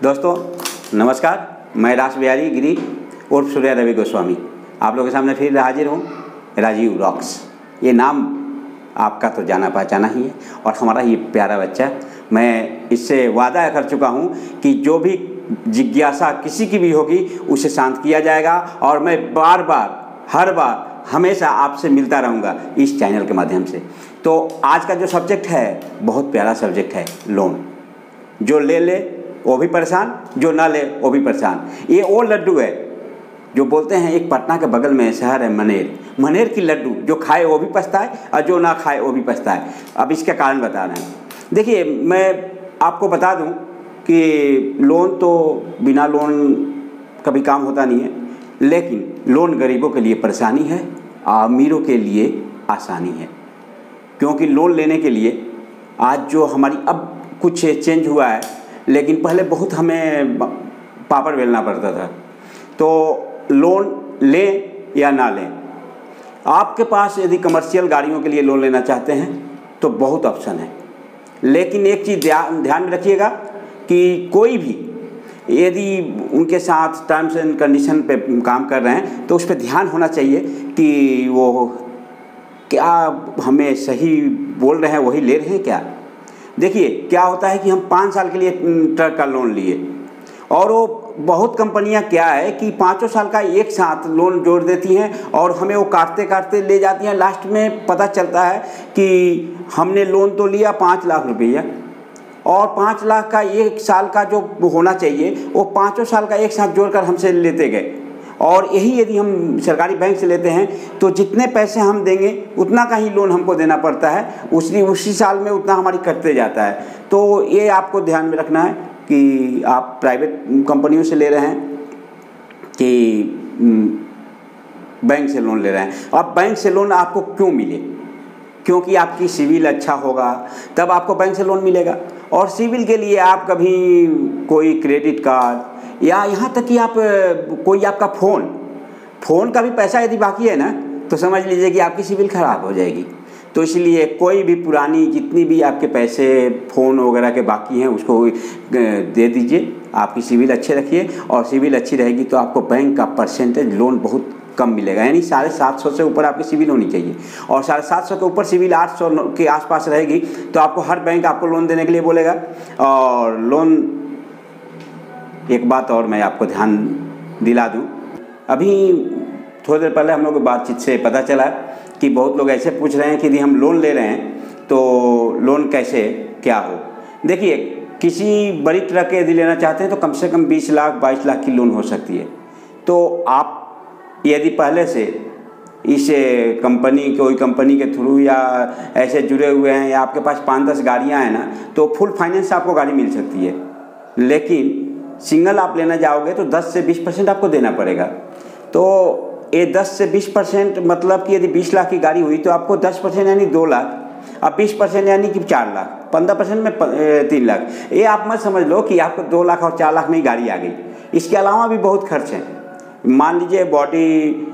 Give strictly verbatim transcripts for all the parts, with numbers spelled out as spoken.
दोस्तों नमस्कार, मैं रासबिहारी गिरी उर्फ सूर्या रवि गोस्वामी आप लोगों के सामने फिर हाजिर हूँ। राजीव रॉक्स, ये नाम आपका तो जाना पहचाना ही है और हमारा ये प्यारा बच्चा। मैं इससे वादा कर चुका हूँ कि जो भी जिज्ञासा किसी की भी होगी उसे शांत किया जाएगा और मैं बार बार हर बार हमेशा आपसे मिलता रहूँगा इस चैनल के माध्यम से। तो आज का जो सब्जेक्ट है बहुत प्यारा सब्जेक्ट है, लोन। जो ले ले वो भी परेशान, जो ना ले वो भी परेशान। ये वो लड्डू है जो बोलते हैं, एक पटना के बगल में शहर है मनेर, मनेर की लड्डू, जो खाए वो भी पछताए और जो ना खाए वो भी पछताए। अब इसका कारण बता रहे हैं। देखिए, मैं आपको बता दूं कि लोन तो बिना लोन कभी काम होता नहीं है, लेकिन लोन गरीबों के लिए परेशानी है, अमीरों के लिए आसानी है। क्योंकि लोन लेने के लिए आज जो हमारी अब कुछ चेंज हुआ है, लेकिन पहले बहुत हमें पापड़ बेलना पड़ता था। तो लोन लें या ना लें, आपके पास यदि कमर्शियल गाड़ियों के लिए लोन लेना चाहते हैं तो बहुत ऑप्शन है। लेकिन एक चीज़ ध्यान ध्यान में रखिएगा कि कोई भी यदि उनके साथ टर्म्स एंड कंडीशन पे काम कर रहे हैं तो उस पर ध्यान होना चाहिए कि वो क्या हमें सही बोल रहे हैं, वही ले रहे हैं क्या। देखिए, क्या होता है कि हम पाँच साल के लिए ट्रक का लोन लिए और वो बहुत कंपनियां क्या है कि पाँचों साल का एक साथ लोन जोड़ देती हैं और हमें वो काटते काटते ले जाती हैं। लास्ट में पता चलता है कि हमने लोन तो लिया पाँच लाख रुपया और पाँच लाख का एक साल का जो होना चाहिए वो पाँचों साल का एक साथ जोड़कर हमसे लेते गए। और यही यदि हम सरकारी बैंक से लेते हैं तो जितने पैसे हम देंगे उतना का ही लोन हमको देना पड़ता है, उसी उसी साल में उतना हमारी कटते जाता है। तो ये आपको ध्यान में रखना है कि आप प्राइवेट कंपनियों से ले रहे हैं कि बैंक से लोन ले रहे हैं। अब बैंक से लोन आपको क्यों मिले? क्योंकि आपकी सिविल अच्छा होगा तब आपको बैंक से लोन मिलेगा। और सिविल के लिए आप कभी कोई क्रेडिट कार्ड या यहाँ तक कि आप कोई आपका फ़ोन फ़ोन का भी पैसा यदि बाकी है ना तो समझ लीजिए कि आपकी सिविल ख़राब हो जाएगी। तो इसलिए कोई भी पुरानी जितनी भी आपके पैसे फ़ोन वगैरह के बाकी हैं उसको दे दीजिए। आपकी सिविल अच्छे रखिए और सिविल अच्छी रहेगी तो आपको बैंक का परसेंटेज लोन बहुत कम मिलेगा। यानी साढ़े सात सौ से ऊपर आपकी सिविल होनी चाहिए और साढ़े सात सौ के ऊपर सिविल आठ सौ के आसपास रहेगी तो आपको हर बैंक आपको लोन देने के लिए बोलेगा। और लोन, एक बात और मैं आपको ध्यान दिला दूं, अभी थोड़ी देर पहले हम लोग की बातचीत से पता चला कि बहुत लोग ऐसे पूछ रहे हैं कि यदि हम लोन ले रहे हैं तो लोन कैसे क्या हो। देखिए, किसी बड़ी ट्रक यदि लेना चाहते हैं तो कम से कम बीस लाख बाईस लाख की लोन हो सकती है। तो आप यदि पहले से इस कंपनी कोई कंपनी के थ्रू या ऐसे जुड़े हुए हैं या आपके पास पाँच दस गाड़ियाँ हैं ना तो फुल फाइनेंस आपको गाड़ी मिल सकती है। लेकिन सिंगल आप लेना जाओगे तो दस से बीस परसेंट आपको देना पड़ेगा। तो ये दस से बीस परसेंट मतलब कि यदि बीस लाख की गाड़ी हुई तो आपको दस परसेंट यानी दो लाख, अब बीस परसेंट यानी कि चार लाख, पंद्रह परसेंट में तीन लाख। ये आप मत समझ लो कि आपको दो लाख और चार लाख में ही गाड़ी आ गई। इसके अलावा भी बहुत खर्च हैं। मान लीजिए बॉडी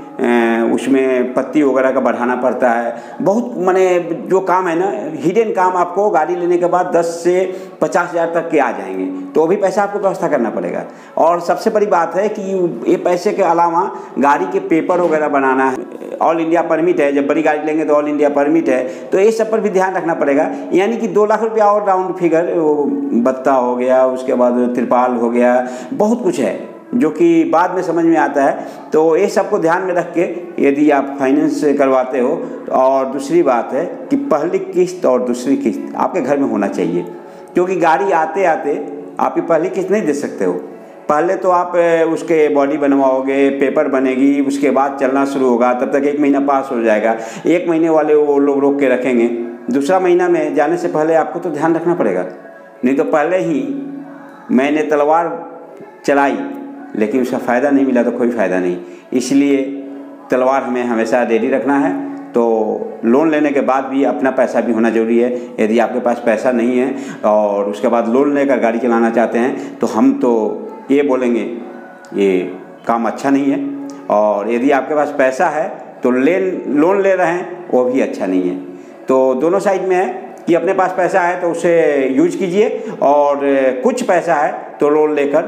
उसमें पत्ती वगैरह का बढ़ाना पड़ता है, बहुत माने जो काम है ना हिडन काम, आपको गाड़ी लेने के बाद दस से पचास हज़ार तक के आ जाएंगे तो भी पैसा आपको व्यवस्था करना पड़ेगा। और सबसे बड़ी बात है कि ये पैसे के अलावा गाड़ी के पेपर वगैरह बनाना है, ऑल इंडिया परमिट है, जब बड़ी गाड़ी लेंगे तो ऑल इंडिया परमिट है, तो ये सब पर भी ध्यान रखना पड़ेगा। यानी कि दो लाख रुपया और राउंड फिगर, बत्ता हो गया, उसके बाद तिरपाल हो गया, बहुत कुछ है जो कि बाद में समझ में आता है। तो ये सबको ध्यान में रख के यदि आप फाइनेंस करवाते हो। और दूसरी बात है कि पहली किस्त और दूसरी किस्त आपके घर में होना चाहिए, क्योंकि गाड़ी आते आते आप ये पहली किस्त नहीं दे सकते हो। पहले तो आप उसके बॉडी बनवाओगे, पेपर बनेगी, उसके बाद चलना शुरू होगा, तब तक एक महीना पास हो जाएगा। एक महीने वाले वो लोग रोक के रखेंगे, दूसरा महीना में जाने से पहले आपको तो ध्यान रखना पड़ेगा। नहीं तो पहले ही मैंने तलवार चलाई लेकिन उसका फ़ायदा नहीं मिला तो कोई फ़ायदा नहीं। इसलिए तलवार हमें हमेशा रेडी रखना है। तो लोन लेने के बाद भी अपना पैसा भी होना ज़रूरी है। यदि आपके पास पैसा नहीं है और उसके बाद लोन लेकर गाड़ी चलाना चाहते हैं तो हम तो ये बोलेंगे ये काम अच्छा नहीं है। और यदि आपके पास पैसा है तो लेन लोन ले रहे हैं वो भी अच्छा नहीं है। तो दोनों साइड में है। कि अपने पास पैसा है तो उसे यूज कीजिए, और कुछ पैसा है तो लोन लेकर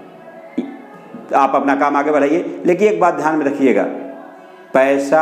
आप अपना काम आगे बढ़ाइए। लेकिन एक बात ध्यान में रखिएगा, पैसा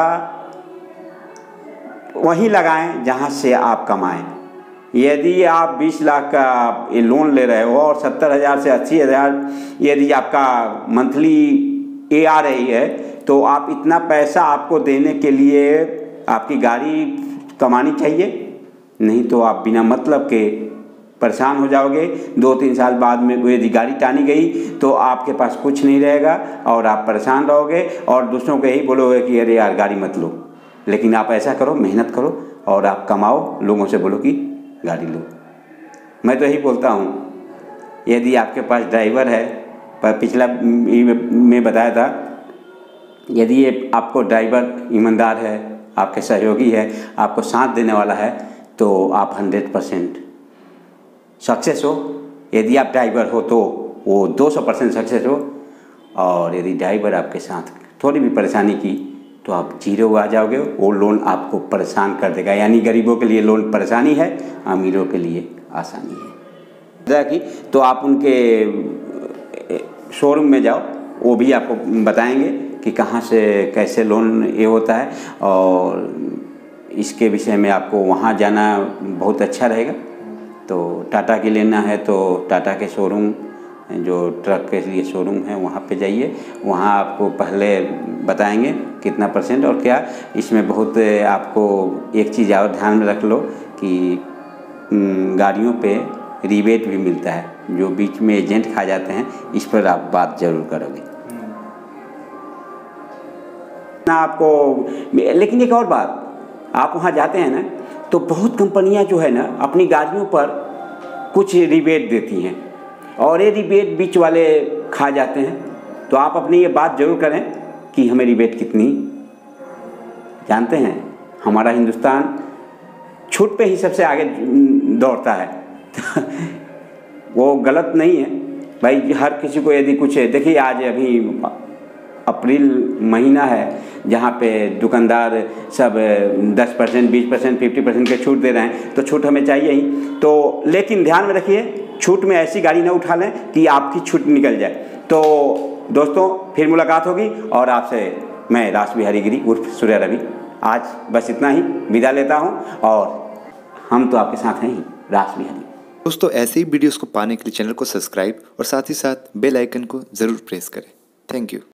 वहीं लगाएं जहां से आप कमाएं। यदि आप बीस लाख का ये लोन ले रहे हो और सत्तर हज़ार से अस्सी हज़ार यदि आपका मंथली ए आ रही है, तो आप इतना पैसा आपको देने के लिए आपकी गाड़ी कमानी चाहिए, नहीं तो आप बिना मतलब के परेशान हो जाओगे। दो तीन साल बाद में यदि गाड़ी टानी गई तो आपके पास कुछ नहीं रहेगा और आप परेशान रहोगे और दूसरों को यही बोलोगे कि अरे यार गाड़ी मत लो। लेकिन आप ऐसा करो, मेहनत करो और आप कमाओ, लोगों से बोलो कि गाड़ी लो। मैं तो यही बोलता हूँ, यदि आपके पास ड्राइवर है, पर पिछला में बताया था, यदि ये आपको ड्राइवर ईमानदार है, आपके सहयोगी है, आपको साथ देने वाला है, तो आप हंड्रेड परसेंट सक्सेस हो। यदि आप ड्राइवर हो तो वो दो सौ परसेंट सक्सेस हो, और यदि ड्राइवर आपके साथ थोड़ी भी परेशानी की तो आप जीरो आ जाओगे। वो लोन आपको परेशान कर देगा। यानी गरीबों के लिए लोन परेशानी है, अमीरों के लिए आसानी है। कि तो आप उनके शोरूम में जाओ, वो भी आपको बताएंगे कि कहाँ से कैसे लोन ये होता है, और इसके विषय में आपको वहाँ जाना बहुत अच्छा रहेगा। तो टाटा की लेना है तो टाटा के शोरूम, जो ट्रक के लिए शोरूम है, वहाँ पे जाइए। वहाँ आपको पहले बताएंगे कितना परसेंट और क्या। इसमें बहुत आपको एक चीज़ और ध्यान में रख लो कि गाड़ियों पे रिबेट भी मिलता है, जो बीच में एजेंट खा जाते हैं। इस पर आप बात ज़रूर करोगे ना आपको। लेकिन एक और बात, आप वहाँ जाते हैं ना तो बहुत कंपनियां जो है ना अपनी गाड़ियों पर कुछ रिबेट देती हैं, और ये रिबेट बीच वाले खा जाते हैं। तो आप अपनी ये बात ज़रूर करें कि हमें रिबेट कितनी। जानते हैं हमारा हिंदुस्तान छूट पे ही सबसे आगे दौड़ता है। वो गलत नहीं है भाई, हर किसी को यदि कुछ है। देखिए आज अभी अप्रैल महीना है, जहाँ पे दुकानदार सब दस परसेंट बीस परसेंट पचास परसेंट के छूट दे रहे हैं, तो छूट हमें चाहिए ही। तो लेकिन ध्यान में रखिए, छूट में ऐसी गाड़ी ना उठा लें कि आपकी छूट निकल जाए। तो दोस्तों फिर मुलाकात होगी, और आपसे मैं रास बिहारी गिरी उर्फ सूर्या रवि आज बस इतना ही विदा लेता हूँ, और हम तो आपके साथ हैं ही, रास बिहारी। दोस्तों ऐसे ही वीडियोस को पाने के लिए चैनल को सब्सक्राइब और साथ ही साथ बेल आइकन को ज़रूर प्रेस करें। Thank you.